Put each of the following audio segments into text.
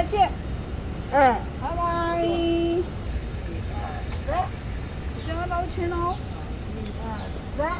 见。拜拜。来，先要捞钱哦。来。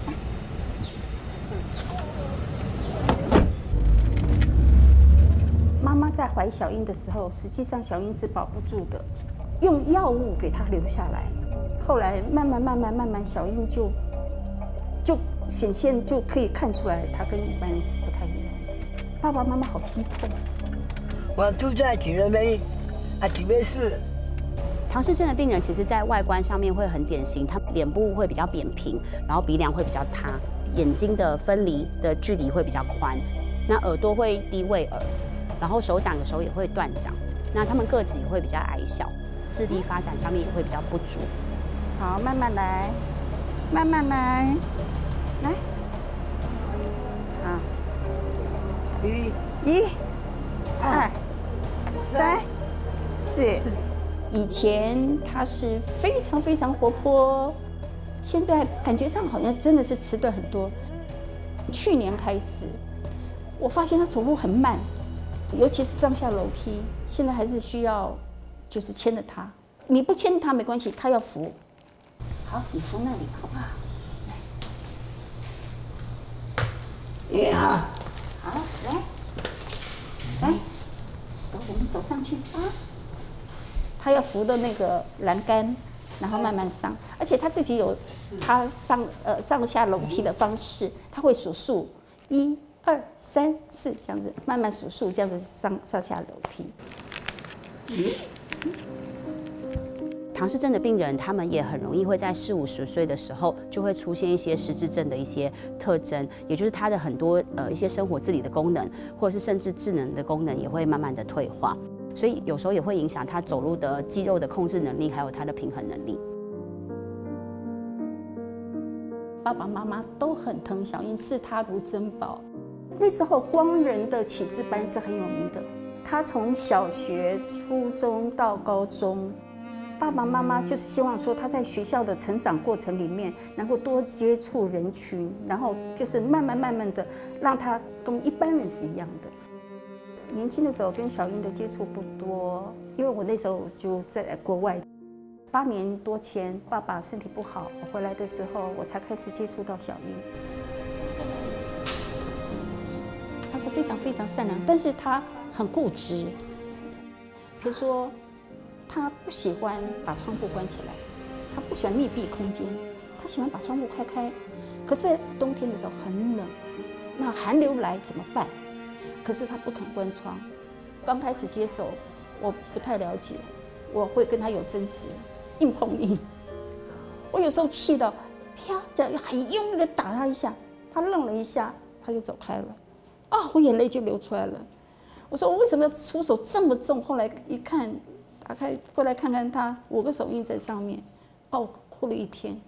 妈妈在怀小英的时候，实际上小英是保不住的，用药物给她留下来。后来慢慢，小英就显现，就可以看出来，她跟一般人是不太一样的。爸爸妈妈好心痛。 我住在几那边几边是。 唐氏症的病人，其实在外观上面会很典型，他脸部会比较扁平，然后鼻梁会比较塌，眼睛的分离的距离会比较宽，那耳朵会低位耳，然后手掌有时候也会断掌，那他们个子也会比较矮小，视力发展上面也会比较不足。 好，慢慢来，慢慢来，来，好，1、2、3、4。以前他是非常活泼，现在感觉上好像真的是迟钝很多。去年开始，我发现他走路很慢，尤其是上下楼梯，现在还是需要就是牵着他。你不牵他没关系，他要扶。好，你扶那里好不好？来，好，好，来，我们走上去啊。他要扶的那个栏杆，然后慢慢上，而且他自己有他上下楼梯的方式，他会数数，1、2、3、4这样子，慢慢数数，这样子上下楼梯。 唐氏症的病人，他们也很容易会在40、50岁的时候就会出现一些失智症的一些特征，也就是他的很多一些生活自理的功能，或者是甚至智能的功能也会慢慢的退化。所以有时候也会影响他走路的肌肉的控制能力，还有他的平衡能力。 爸爸妈妈都很疼小英，视她如珍宝。那时候光仁的启智班是很有名的，他从小学、初中到高中，爸爸妈妈就是希望说他在学校的成长过程里面能够多接触人群，然后就是慢慢的让他跟一般人是一样的。年轻的时候跟小英的接触不多，因为我那时候就在国外，8年多前爸爸身体不好，我回来的时候我才开始接触到小英。他是非常善良，但是他很固执。比如说，他不喜欢把窗户关起来，他不喜欢密闭空间，他喜欢把窗户开。可是冬天的时候很冷，那寒流来怎么办？可是他不肯关窗。刚开始接手，我不太了解，我会跟他有争执，硬碰硬。我有时候气到，啪，这样很用力的打他一下，他愣了一下，他就走开了。我眼泪就流出来了。我说我为什么要出手这么重？后来一看，打开过来看看他5个手印在上面，我哭了1天。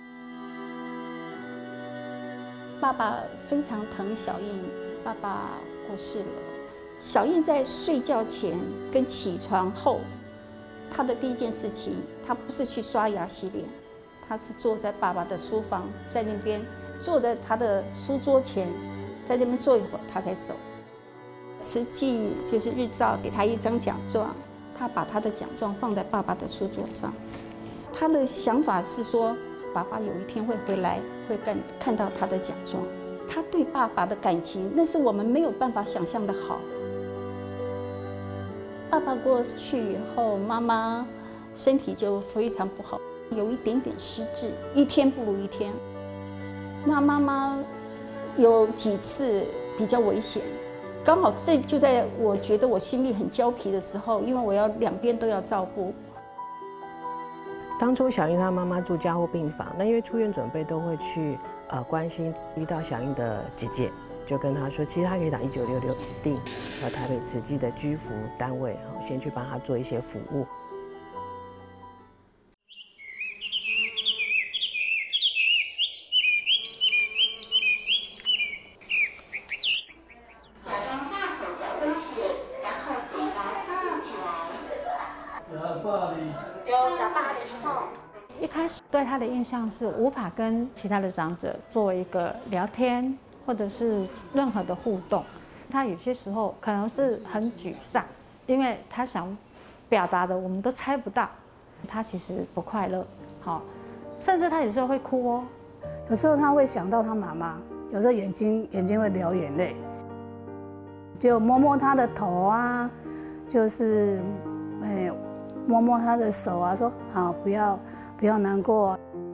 爸爸非常疼小英，爸爸过世了。小英在睡觉前跟起床后，她的第一件事情，她不是去刷牙洗脸，她是坐在爸爸的书房，在那边坐在他的书桌前，在那边坐一会儿，她才走。慈济就是日照给他一张奖状，他把他的奖状放在爸爸的书桌上。他的想法是说，爸爸有一天会回来，会看到他的奖状。他对爸爸的感情，那是我们没有办法想象的好。爸爸过去以后，妈妈身体就非常不好，有一点点失智，一天不如一天。那妈妈有几次比较危险。刚好这就在我觉得我心里很焦皮的时候，因为我要2边都要照顾。 当初小英她妈妈住加护病房，那因为出院准备都会去关心，遇到小英的姐姐，就跟她说，其实她可以打1966指定台北慈济的居服单位，先去帮她做一些服务。 一开始对他的印象是无法跟其他的长者做一个聊天，或者是任何的互动。他有些时候可能是很沮丧， 因为他想表达的我们都猜不到，他其实不快乐，好，甚至他有时候会哭哦， 有时候他会想到他妈妈，有时候眼睛会流眼泪，就摸摸他的头啊，就是摸摸他的手啊，说好不要难过。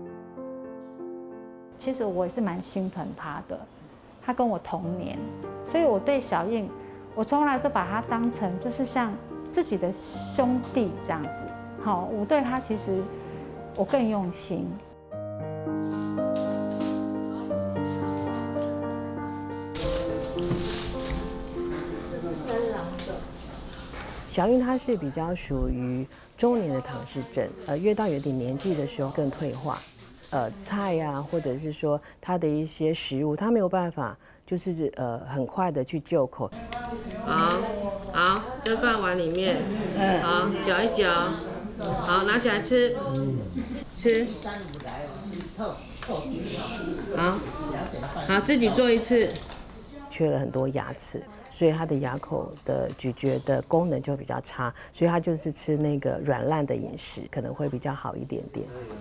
其实我也是蛮心疼他的，他跟我同年，所以我对小印，我从来都把他当成就是像自己的兄弟这样子。好，我对他其实我更用心。 小印她是比较属于中年的唐氏症，越到有点年纪的时候更退化，菜呀、或者是说她的一些食物，她没有办法就是很快的去就口。 好，在饭碗里面，好搅一搅，好拿起来吃，吃，好自己做一次。 缺了很多牙齿，所以他的牙口的咀嚼的功能就比较差，所以他就是吃那个软烂的饮食，可能会比较好一点点。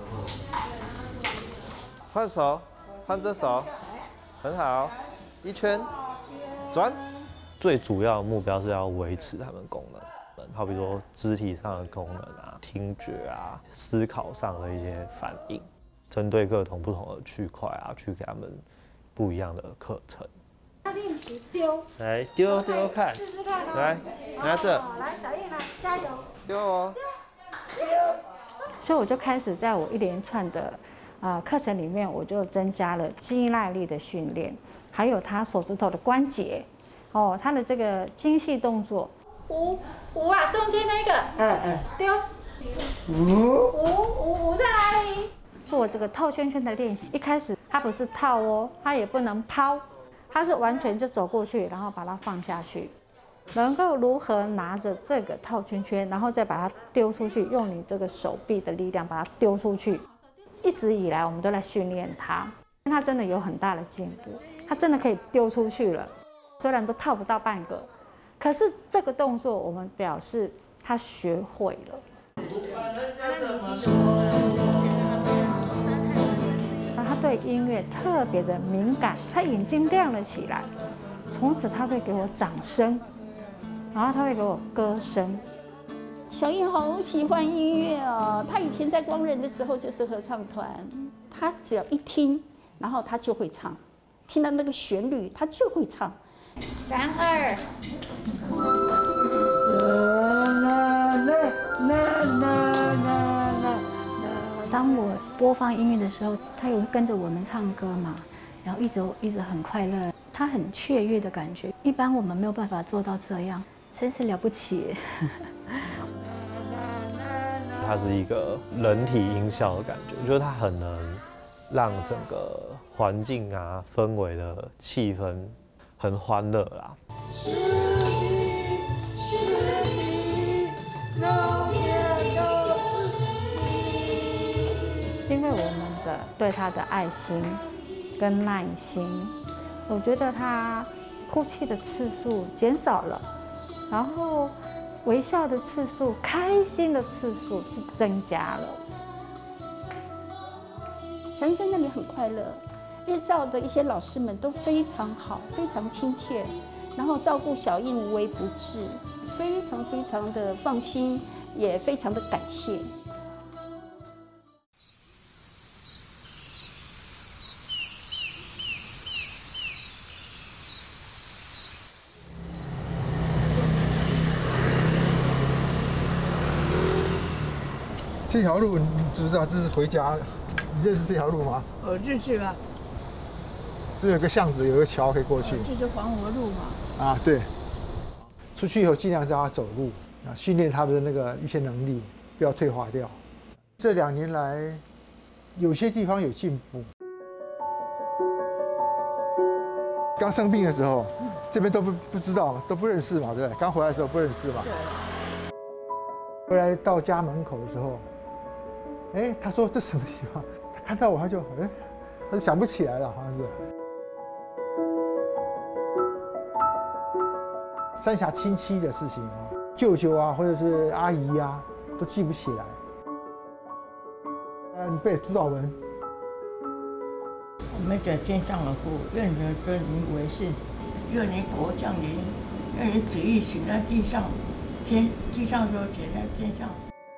换手，换这手，很好，一圈，转。 最主要的目标是要维持他们功能，好比说肢体上的功能啊、听觉啊、思考上的一些反应，针对各种不同的区块啊，去给他们不一样的课程。 练习丢， 来丢丢看， 试试看哦。 来拿着， 来小印来加油， 丢哦。 所以我就开始在我一连串的课程里面，我就增加了肌耐力的训练，还有他手指头的关节，哦，他的这个精细动作。五啊，中间那个，丢，五在哪里？做这个套圈圈的练习，一开始它不是套哦，它也不能抛，它是完全就走过去，然后把它放下去。能够如何拿着这个套圈圈，然后再把它丢出去，用你这个手臂的力量把它丢出去。一直以来我们都在训练它，它真的有很大的进步，它真的可以丢出去了。虽然都套不到半个，可是这个动作我们表示它学会了。他对音乐特别的敏感，他眼睛亮了起来，从此他会给我掌声，然后他会给我歌声。 小印好喜欢音乐哦，他以前在光仁的时候就是合唱团，他只要一听，然后他就会唱，听到那个旋律他就会唱。 3、2。当我播放音乐的时候，他也会跟着我们唱歌嘛，然后一直很快乐，他很雀跃的感觉，一般我们没有办法做到这样，真是了不起。 它是一个人体音效的感觉，我觉得它很能让整个环境啊、氛围的气氛很欢乐啦。 因为我们的对他的爱心跟耐心，我觉得他哭泣的次数减少了，然后微笑的次数、开心的次数是增加了。 小印在那里很快乐，日照的一些老师们都非常好，非常亲切，然后照顾小印无微不至，非常的放心，也非常的感谢。 这条路你知不知道？这是回家，你认识这条路吗？ 我认识了。 这有个巷子，有个桥可以过去。 这是黄河路嘛？ 啊，对。出去以后尽量让他走路，啊，训练他的那个一些能力，不要退化掉。这2年来，有些地方有进步。刚生病的时候，这边都不知道，都不认识嘛，对不对？刚回来的时候不认识嘛。回来到家门口的时候，哎，他说这什么地方？他看到我，他就想不起来了，好像是。三峡亲戚的事情啊， 舅舅啊，或者是阿姨啊，都记不起来。你背主导文。 我们在天上的父，愿你的尊名为圣，愿你国降临，愿你旨意行在地上，地上就写在天上。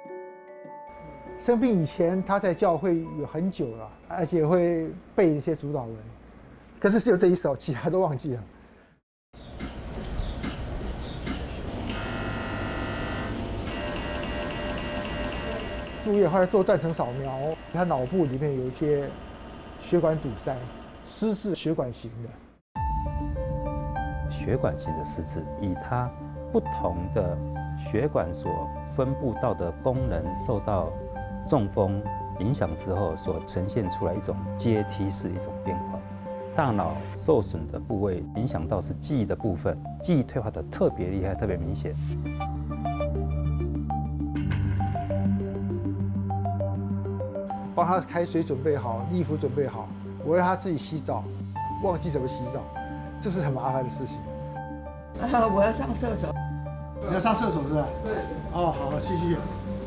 生病以前，他在教会有很久了，而且会背一些主导文，可是只有这一首，其他都忘记了。住院后来做断层扫描，他脑部里面有一些血管堵塞，失智血管型的。 血管型的失智，以它不同的血管所分布到的功能受到中风影响之后，所呈现出来一种阶梯式一种变化。大脑受损的部位影响到是记忆的部分，记忆退化的特别厉害，特别明显。 帮他开水准备好，衣服准备好，我让他自己洗澡，忘记怎么洗澡，这是很麻烦的事情。 我要上厕所。 你要上厕所是吧？对。哦，好，继续。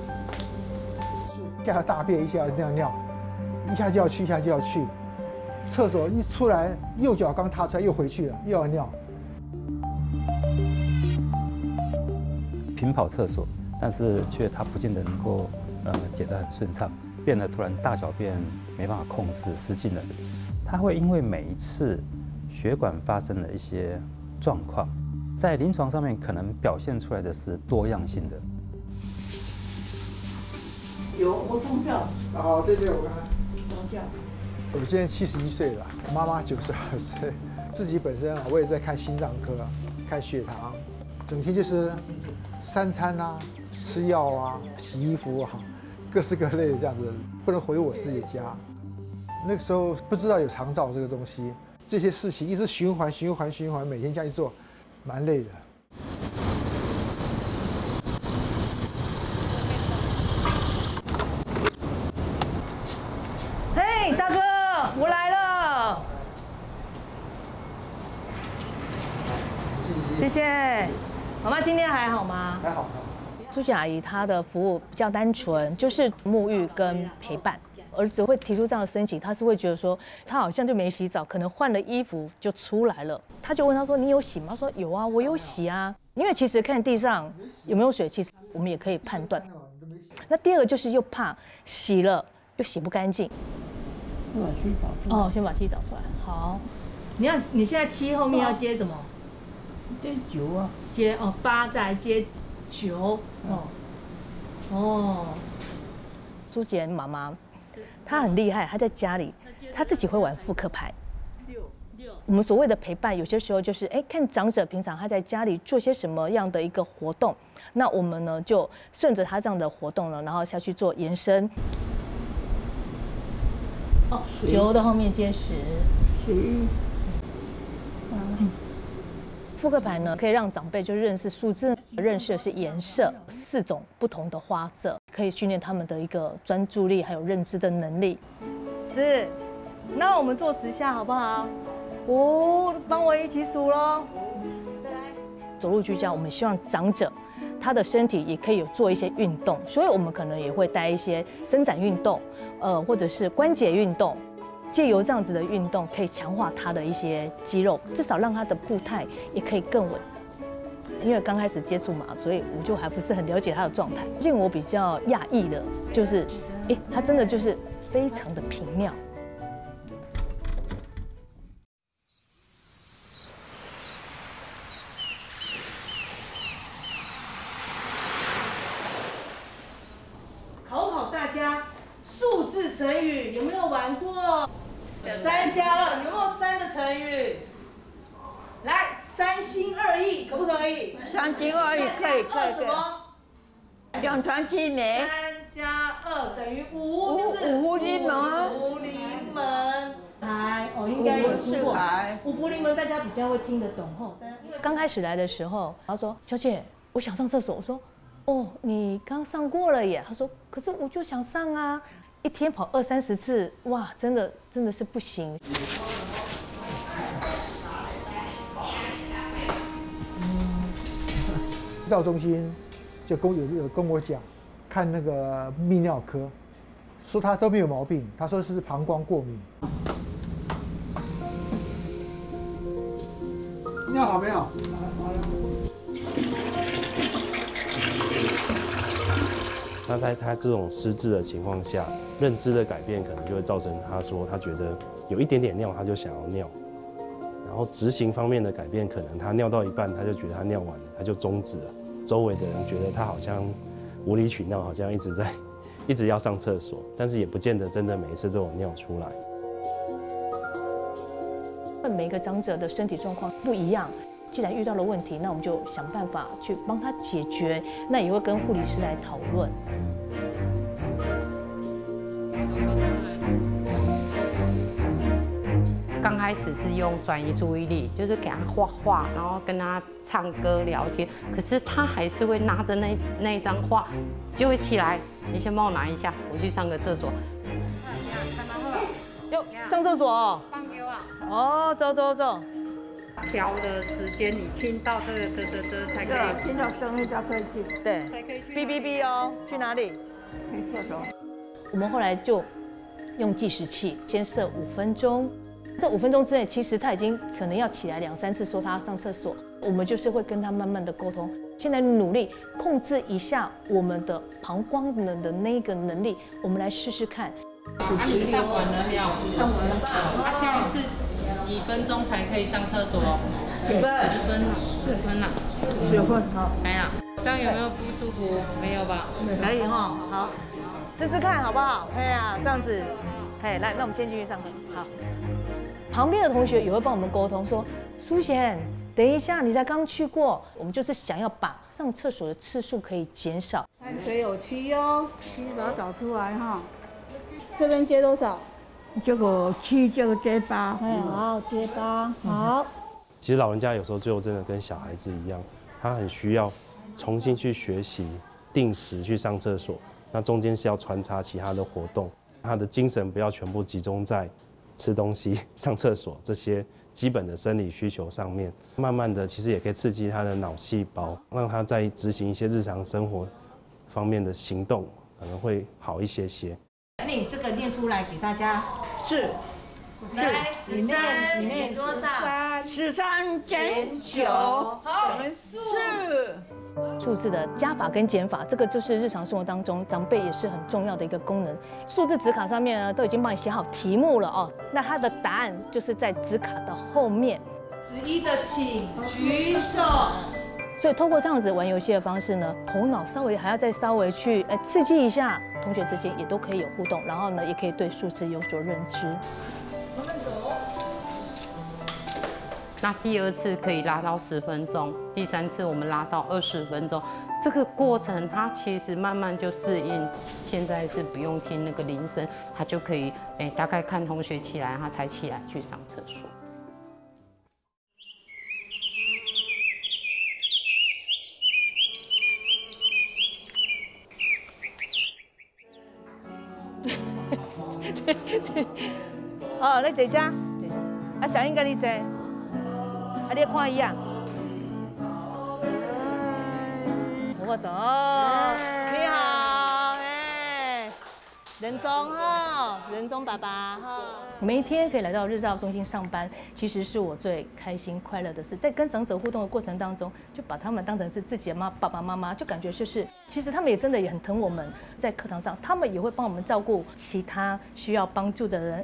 一下大便，一下尿尿，一下就要去，一下就要去。厕所一出来，右脚刚踏出来又回去了，又要尿。 频跑厕所，但是却他不见得能够解得很顺畅，变得突然大小便没办法控制，失禁了。他会因为每一次血管发生了一些状况，在临床上面可能表现出来的是多样性的。 有活动掉。 好，对，我看看。 活动掉。 我现在71岁了，妈妈92岁，自己本身啊，我也在看心脏科，看血糖，整天就是3餐啊，吃药啊，洗衣服啊，各式各类的这样子，不能回我自己家。那个时候不知道有长照这个东西，这些事情一直循环，每天这样一做，蛮累的。 嘿，大哥，我来了。谢谢。妈妈今天还好吗？ 还好。 苏雪阿姨她的服务比较单纯，就是沐浴跟陪伴。儿子会提出这样的申请，他是会觉得说他好像就没洗澡，可能换了衣服就出来了。他就问他说：“你有洗吗？”他说：“有啊，我有洗啊。”因为其实看地上有没有水，其实我们也可以判断。那第二个就是又怕洗了又洗不干净。 先把七找出来。 哦，先把七找出来。好，你现在七后面要接什么？ 接9啊。 接8再接9。苏姐妈妈。她很厉害，她在家里，她自己会玩扑克牌。我们所谓的陪伴，有些时候就是看长者平常他在家里做些什么样的一个活动，那我们呢就顺着他这样的活动呢，然后下去做延伸。9的后面接10。扑克牌呢，可以让长辈就认识数字，认识的是颜色，4种不同的花色，可以训练他们的一个专注力还有认知的能力。4，那我们做10下好不好？5，帮我一起数喽。再来，走路居家，我们希望长者他的身体也可以有做一些运动，所以我们可能也会带一些伸展运动，或者是关节运动。借由这样子的运动，可以强化他的一些肌肉，至少让他的步态也可以更稳。因为刚开始接触嘛，所以我就还不是很了解他的状态。令我比较讶异的就是，他真的就是非常的平妙。考考大家，数字成语有没有玩过？3+2有没有3的成语？来，3心2意，可不可以 ？3心2意可以。 什么 ？2全其美。 3+2等于5，就是五福临门。 五福临门。来，应该有听过。五福临门大家比较会听得懂吼。刚开始来的时候，他说：“小姐，我想上厕所。”我说：“哦，你刚上过了耶。”他说：“可是我就想上啊。”一天跑20-30次，哇，真的是不行。 照中心就有跟我讲，看那个泌尿科，说他都没有毛病，他说是膀胱过敏。尿好没有？ 那在他这种失智的情况下，认知的改变可能就会造成他说他觉得有一点点尿他就想要尿，然后执行方面的改变，可能他尿到一半他就觉得他尿完了，他就终止了。周围的人觉得他好像无理取闹，好像一直要上厕所，但是也不见得真的每一次都有尿出来。 每个长者的身体状况不一样，既然遇到了问题，那我们就想办法去帮他解决，那也会跟护理师来讨论。 刚开始是用转移注意力，就是给他画画，然后跟他唱歌聊天，可是他还是会拿着那一张画，就会起来，你先帮我拿一下，我去上个厕所。 哟，上厕所哦。 放给我。 哦，走走走。 调的时间，你听到这个才可以， 听到声音才可以去。 对， 才可以去。 哔哔哔哦，去哪里？ 去厕所。 我们后来就用计时器，先设5分钟。这5分钟之内，其实他已经可能要起来2、3次，说他要上厕所。我们就是会跟他慢慢的沟通，现在努力控制一下我们的膀胱的那个能力，我们来试试看。 你上完了没有？上完了。下一次几分钟才可以上厕所？10分了。 10分，好。 来呀，这样有没有不舒服？没有吧？ 可以哈，好，试试看好不好？哎呀，这样子，哎，来，那我们先进去上课。好，旁边的同学也会帮我们沟通说，苏贤，等一下，你才刚去过，我们就是想要把上厕所的次数可以减少。 看谁有7哦，7把它找出来哈。这边接多少？ 这个7，这个接8。 哎，好，接8，好。 其实老人家有时候最后真的跟小孩子一样，他很需要重新去学习，定时去上厕所。那中间是要穿插其他的活动，他的精神不要全部集中在吃东西、上厕所这些基本的生理需求上面。慢慢的，其实也可以刺激他的脑细胞，让他在执行一些日常生活方面的行动，可能会好一些些。 你这个念出来给大家。是。 来，13减多少？13减9，好，是。 数字的加法跟减法，这个就是日常生活当中长辈也是很重要的一个功能。数字纸卡上面呢都已经帮你写好题目了哦，那它的答案就是在纸卡的后面。 11的请举手。 所以透过这样子玩游戏的方式呢，头脑还要再稍微去刺激一下，同学之间也都可以有互动，然后呢也可以对数字有所认知。 那第2次可以拉到10分钟，第3次我们拉到20分钟。这个过程他其实慢慢就适应，现在是不用听那个铃声，他就可以大概看同学起来，他才起来去上厕所。 对，哦，你坐这，啊，小英跟你坐，啊，你看伊啊，握手，你好，仁宗哈，仁宗爸爸哈。每一天可以来到日照中心上班，其实是我最开心快乐的事。在跟长者互动的过程当中，就把他们当成是自己的爸爸妈妈，就感觉就是，其实他们也真的也很疼我们。在课堂上，他们也会帮我们照顾其他需要帮助的人。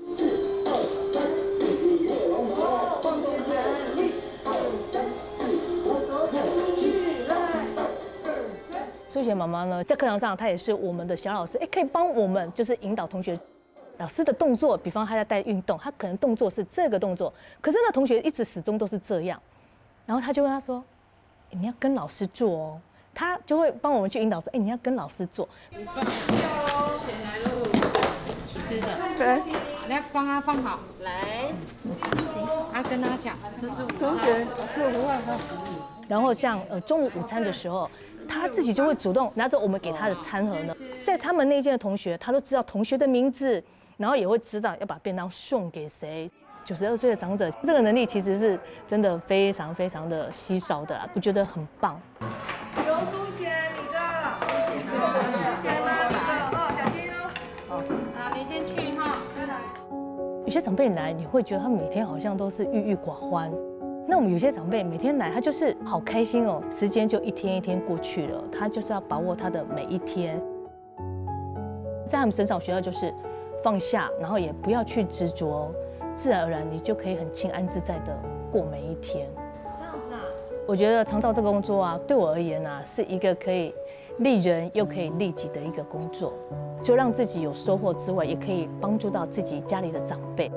苏贤妈妈呢，在课堂上她也是我们的小老师，可以帮我们就是引导同学。老师的动作，比方他在带运动，他可能动作是这个动作，可是那同学一直始终都是这样，然后他就跟他说：“你要跟老师做哦。”他就会帮我们去引导说：“你要跟老师做。” 先来喽，吃的，对，来帮他放好，来，跟他讲，这是午餐， 是午饭。 然后像中午午餐的时候，他自己就会主动拿着我们给他的餐盒呢，在他们那一届的同学，他都知道同学的名字。然后也会知道要把便当送给谁。92岁的长者，这个能力其实是真的非常非常的稀少的，我觉得很棒。 有些长辈来，你会觉得他每天好像都是郁郁寡欢。那我们有些长辈每天来，他就是好开心哦，时间就一天一天过去了，他就是要把握他的每一天。在他们身上，学到就是放下，然后也不要去执着，自然而然你就可以很轻安自在的过每一天。这样子啊？我觉得长照这个工作啊，对我而言啊，是一个可以利人又可以利己的一个工作，就让自己有收获之外，也可以帮助到自己家里的长辈。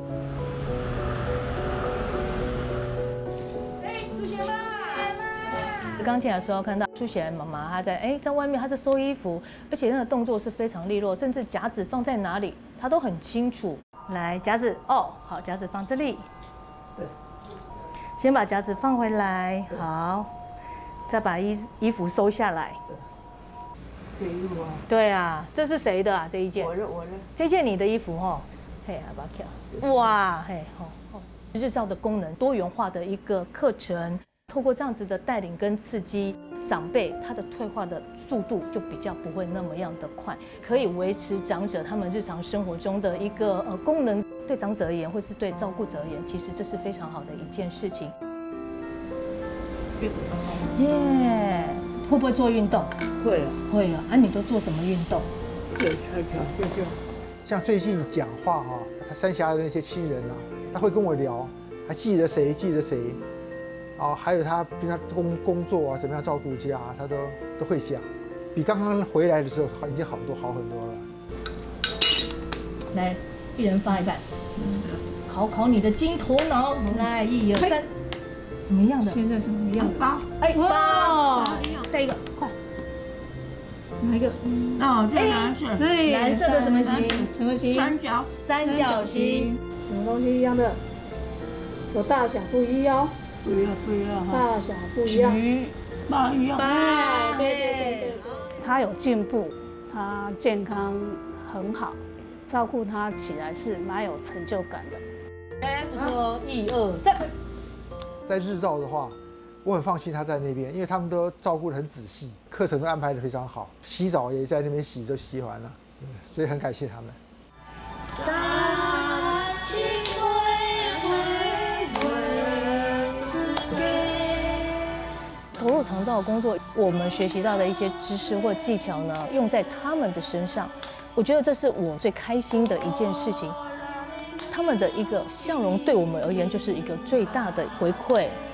刚进来的时候看到苏贤妈妈，她在外面，她在收衣服，而且那个动作是非常利落，甚至夹子放在哪里，她都很清楚。来，夹子哦，好，夹子放这里。对，先把夹子放回来，好，再把衣服收下来。 给我。 对啊，这是谁的啊？这一件？ 我的。 这件你的衣服哈，嘿，把它跳。哇，嘿，好，日照的功能，多元化的一个课程。透过这样子的带领跟刺激，长辈他的退化的速度就比较不会那么样的快，可以维持长者他们日常生活中的一个功能。对长者而言，或是对照顾者而言，其实这是非常好的一件事情。耶，会不会做运动？ 会啊， 会啊。啊，你都做什么运动？ 就。 像最近讲话啊，他三峡的那些亲人啊，他会跟我聊，还记得谁。哦，还有他平常工作啊，怎么样照顾家，他都会讲，比刚刚回来的时候已经好很多了。 来，一人发一半，考你的金头脑。来，1、2、3，什么样的？ 现在什么样的？ 包，包，再一个，快， 哪一个？ 哦，这蓝色。 对， 蓝色的什么形？ 什么形？ 三角形。 什么东西一样的？有大小不一样。 不要， 大小不一样， 不一样， 对，他有进步，他健康很好，照顾他起来是蛮有成就感的。 不错，1、2、3。 在日照的话，我很放心他在那边，因为他们都照顾得很仔细，课程都安排得非常好，洗澡也在那边洗，都洗完了，所以很感谢他们。 投入长照的工作，我们学习到的一些知识或技巧呢，用在他们的身上，我觉得这是我最开心的一件事情。他们的一个笑容，对我们而言就是一个最大的回馈。